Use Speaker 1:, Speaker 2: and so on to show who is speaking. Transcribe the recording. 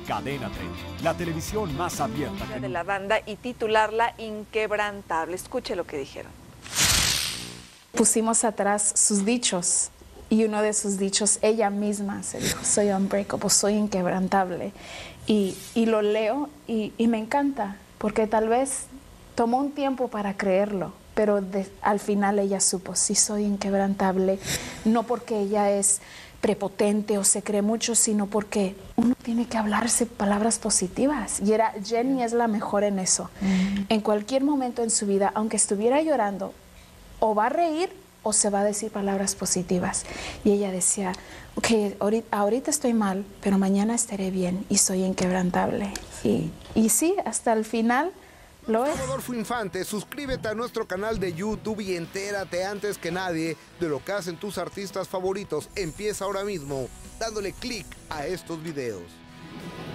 Speaker 1: Cadena 30, la televisión más abierta que
Speaker 2: de la banda y titularla Inquebrantable. Escuche lo que dijeron.
Speaker 3: Pusimos atrás sus dichos y uno de sus dichos, ella misma se dijo, soy unbreakable, soy inquebrantable. Y lo leo y me encanta, porque tal vez tomó un tiempo para creerlo, pero al final ella supo, sí soy inquebrantable, no porque ella es prepotente o se cree mucho, sino porque uno tiene que hablarse palabras positivas. Y Jenny es la mejor en eso. En cualquier momento en su vida, aunque estuviera llorando, o va a reír o se va a decir palabras positivas. Y ella decía, ok, ahorita estoy mal, pero mañana estaré bien y soy inquebrantable. Y sí, hasta el final lo es.
Speaker 4: Rodolfo Infante, suscríbete a nuestro canal de YouTube y entérate antes que nadie de lo que hacen tus artistas favoritos. Empieza ahora mismo dándole clic a estos videos.